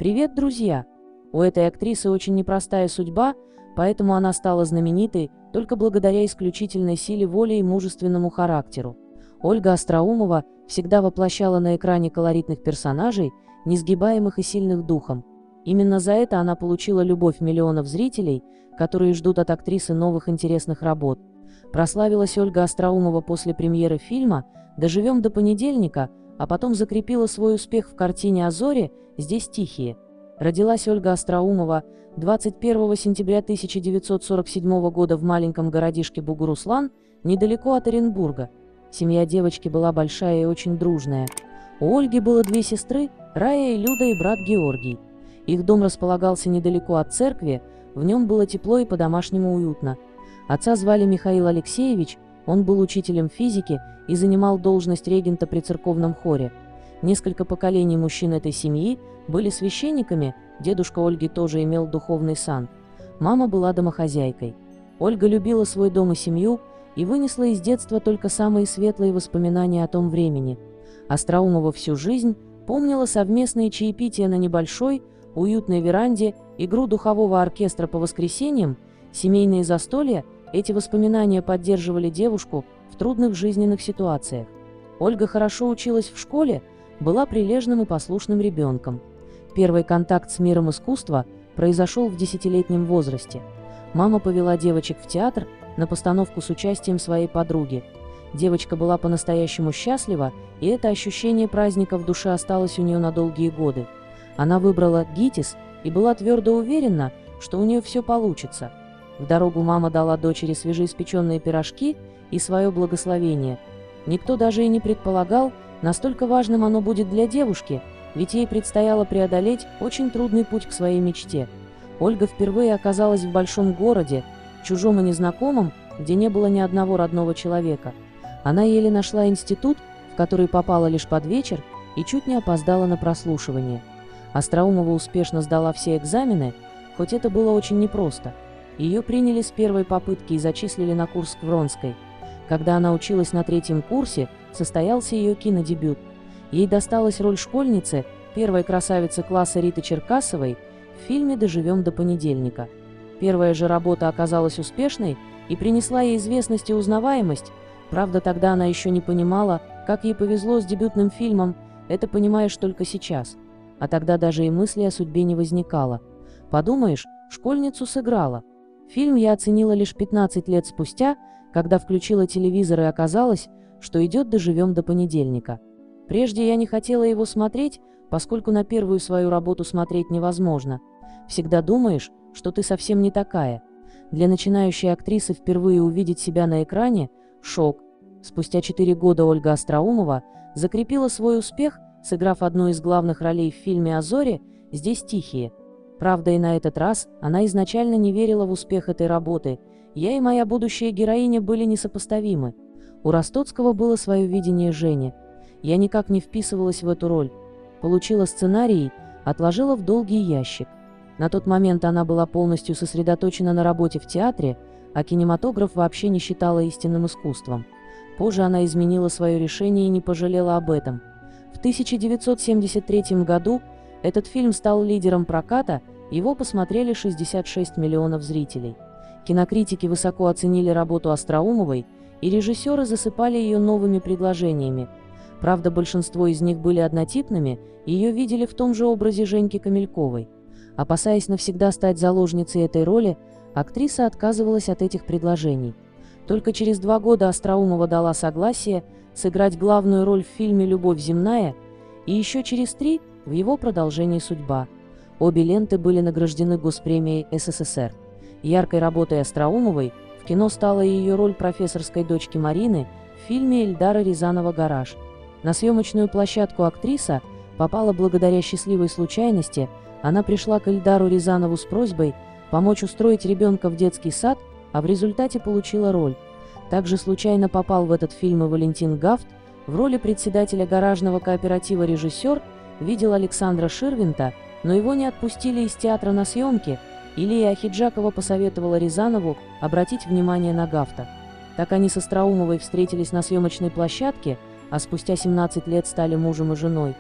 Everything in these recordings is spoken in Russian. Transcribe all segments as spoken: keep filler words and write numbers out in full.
Привет, друзья! У этой актрисы очень непростая судьба, поэтому она стала знаменитой только благодаря исключительной силе воли и мужественному характеру. Ольга Остроумова всегда воплощала на экране колоритных персонажей, несгибаемых и сильных духом. Именно за это она получила любовь миллионов зрителей, которые ждут от актрисы новых интересных работ. Прославилась Ольга Остроумова после премьеры фильма «Доживем до понедельника», а потом закрепила свой успех в картине «А зори здесь тихие». Родилась Ольга Остроумова двадцать первого сентября тысяча девятьсот сорок седьмого года в маленьком городишке Бугуруслан, недалеко от Оренбурга. Семья девочки была большая и очень дружная. У Ольги было две сестры, Рая и Люда, и брат Георгий. Их дом располагался недалеко от церкви, в нем было тепло и по-домашнему уютно. Отца звали Михаил Алексеевич, он был учителем физики и занимал должность регента при церковном хоре. Несколько поколений мужчин этой семьи были священниками, дедушка Ольги тоже имел духовный сан. Мама была домохозяйкой. Ольга любила свой дом и семью и вынесла из детства только самые светлые воспоминания о том времени. Остроумова всю жизнь помнила совместные чаепития на небольшой, уютной веранде, игру духового оркестра по воскресеньям, семейные застолья. Эти воспоминания поддерживали девушку в трудных жизненных ситуациях. Ольга хорошо училась в школе, была прилежным и послушным ребенком. Первый контакт с миром искусства произошел в десятилетнем возрасте. Мама повела девочек в театр на постановку с участием своей подруги. Девочка была по-настоящему счастлива, и это ощущение праздника в душе осталось у нее на долгие годы. Она выбрала ГИТИС и была твердо уверена, что у нее все получится. В дорогу мама дала дочери свежеиспеченные пирожки и свое благословение. Никто даже и не предполагал, настолько важным оно будет для девушки, ведь ей предстояло преодолеть очень трудный путь к своей мечте. Ольга впервые оказалась в большом городе, чужом и незнакомом, где не было ни одного родного человека. Она еле нашла институт, в который попала лишь под вечер, и чуть не опоздала на прослушивание. Остроумова успешно сдала все экзамены, хоть это было очень непросто. Ее приняли с первой попытки и зачислили на курс к Вронской. Когда она училась на третьем курсе, состоялся ее кинодебют. Ей досталась роль школьницы, первой красавицы класса Риты Черкасовой, в фильме «Доживем до понедельника». Первая же работа оказалась успешной и принесла ей известность и узнаваемость. Правда, тогда она еще не понимала, как ей повезло с дебютным фильмом, это понимаешь только сейчас. А тогда даже и мысли о судьбе не возникало. Подумаешь, школьницу сыграла. Фильм я оценила лишь пятнадцать лет спустя, когда включила телевизор и оказалось, что идет «Доживем до понедельника». Прежде я не хотела его смотреть, поскольку на первую свою работу смотреть невозможно. Всегда думаешь, что ты совсем не такая. Для начинающей актрисы впервые увидеть себя на экране – шок. Спустя четыре года Ольга Остроумова закрепила свой успех, сыграв одну из главных ролей в фильме «А зори здесь тихие». Правда, и на этот раз она изначально не верила в успех этой работы. Я и моя будущая героиня были несопоставимы. У Ростоцкого было свое видение Жени. Я никак не вписывалась в эту роль. Получила сценарий, отложила в долгий ящик. На тот момент она была полностью сосредоточена на работе в театре, а кинематограф вообще не считала истинным искусством. Позже она изменила свое решение и не пожалела об этом. В тысяча девятьсот семьдесят третьем году этот фильм стал лидером проката, его посмотрели шестьдесят шесть миллионов зрителей. Кинокритики высоко оценили работу Остроумовой, и режиссеры засыпали ее новыми предложениями. Правда, большинство из них были однотипными, и ее видели в том же образе Женьки Камельковой. Опасаясь навсегда стать заложницей этой роли, актриса отказывалась от этих предложений. Только через два года Остроумова дала согласие сыграть главную роль в фильме «Любовь земная», и еще через три – в его продолжении «Судьба». Обе ленты были награждены Госпремией СССР. Яркой работой Остроумовой в кино стала и ее роль профессорской дочки Марины в фильме Эльдара Рязанова «Гараж». На съемочную площадку актриса попала благодаря счастливой случайности. Она пришла к Эльдару Рязанову с просьбой помочь устроить ребенка в детский сад, а в результате получила роль. Также случайно попал в этот фильм и Валентин Гафт. В роли председателя гаражного кооператива режиссер видел Александра Ширвинта, но его не отпустили из театра на съемки, и Лия Ахиджакова посоветовала Рязанову обратить внимание на Гафта. Так они с Остроумовой встретились на съемочной площадке, а спустя семнадцать лет стали мужем и женой.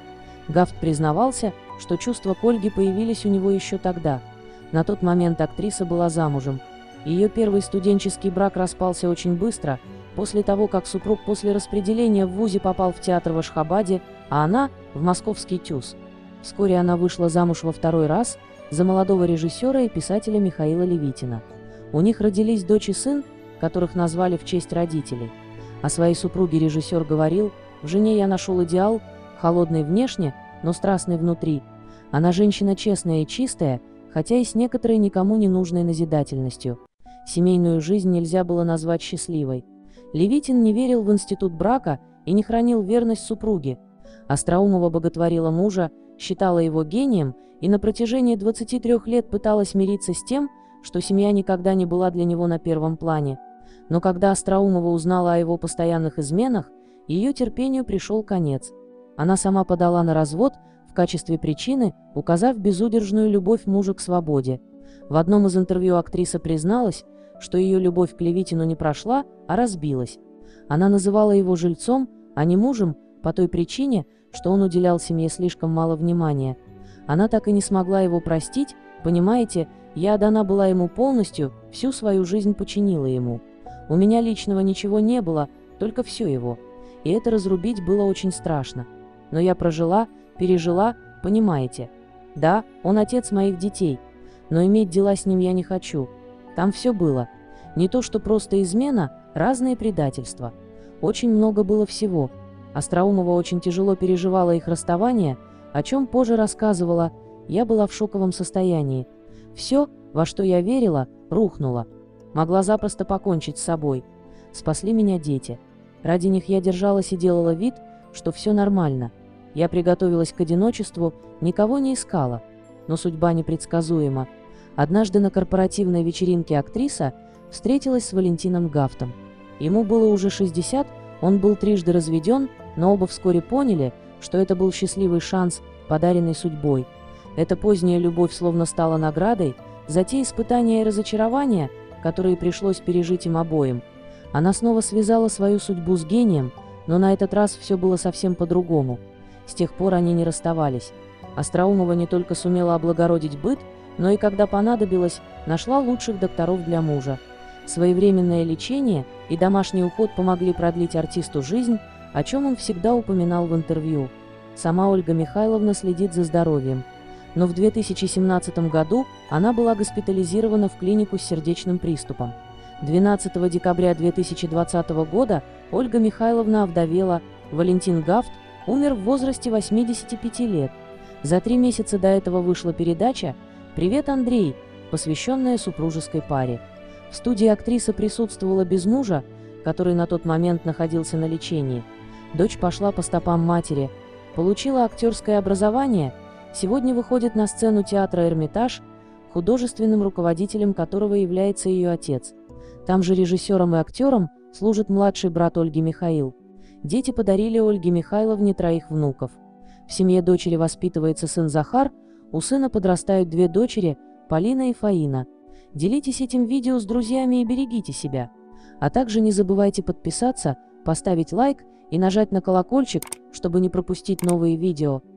Гафт признавался, что чувства к Ольге появились у него еще тогда. На тот момент актриса была замужем. Ее первый студенческий брак распался очень быстро, после того, как супруг после распределения в вузе попал в театр в Ашхабаде, а она – в московский ТЮЗ. Вскоре она вышла замуж во второй раз за молодого режиссера и писателя Михаила Левитина. У них родились дочь и сын, которых назвали в честь родителей. О своей супруге режиссер говорил: «В жене я нашел идеал, холодный внешне, но страстный внутри. Она женщина честная и чистая, хотя и с некоторой никому не нужной назидательностью». Семейную жизнь нельзя было назвать счастливой. Левитин не верил в институт брака и не хранил верность супруге. Остроумова боготворила мужа, считала его гением и на протяжении двадцати трёх лет пыталась мириться с тем, что семья никогда не была для него на первом плане. Но когда Остроумова узнала о его постоянных изменах, ее терпению пришел конец. Она сама подала на развод в качестве причины, указав безудержную любовь мужа к свободе. В одном из интервью актриса призналась, что ее любовь к Левитину не прошла, а разбилась. Она называла его жильцом, а не мужем, по той причине, что он уделял семье слишком мало внимания. Она так и не смогла его простить, понимаете, я отдана была ему полностью, всю свою жизнь подчинила ему. У меня личного ничего не было, только все его. И это разрубить было очень страшно. Но я прожила, пережила, понимаете. Да, он отец моих детей, но иметь дела с ним я не хочу. Там все было. Не то что просто измена, разные предательства. Очень много было всего. Остроумова очень тяжело переживала их расставание, о чем позже рассказывала: «Я была в шоковом состоянии. Все, во что я верила, рухнуло. Могла запросто покончить с собой. Спасли меня дети. Ради них я держалась и делала вид, что все нормально. Я приготовилась к одиночеству, никого не искала. Но судьба непредсказуема. Однажды на корпоративной вечеринке актриса встретилась с Валентином Гафтом. Ему было уже шестьдесят, он был трижды разведен, но оба вскоре поняли, что это был счастливый шанс, подаренный судьбой. Эта поздняя любовь словно стала наградой за те испытания и разочарования, которые пришлось пережить им обоим. Она снова связала свою судьбу с гением, но на этот раз все было совсем по-другому. С тех пор они не расставались. Остроумова не только сумела облагородить быт, но и, когда понадобилось, нашла лучших докторов для мужа. Своевременное лечение и домашний уход помогли продлить артисту жизнь, о чем он всегда упоминал в интервью. Сама Ольга Михайловна следит за здоровьем. Но в две тысячи семнадцатом году она была госпитализирована в клинику с сердечным приступом. двенадцатого декабря две тысячи двадцатого года Ольга Михайловна овдовела, Валентин Гафт умер в возрасте восьмидесяти пяти лет. За три месяца до этого вышла передача «Привет, Андрей», посвященная супружеской паре. В студии актриса присутствовала без мужа, который на тот момент находился на лечении. Дочь пошла по стопам матери, получила актерское образование, сегодня выходит на сцену театра «Эрмитаж», художественным руководителем которого является ее отец. Там же режиссером и актером служит младший брат Ольги Михаил. Дети подарили Ольге Михайловне троих внуков. В семье дочери воспитывается сын Захар, у сына подрастают две дочери, Полина и Фаина. Делитесь этим видео с друзьями и берегите себя. А также не забывайте подписаться, поставить лайк и нажать на колокольчик, чтобы не пропустить новые видео.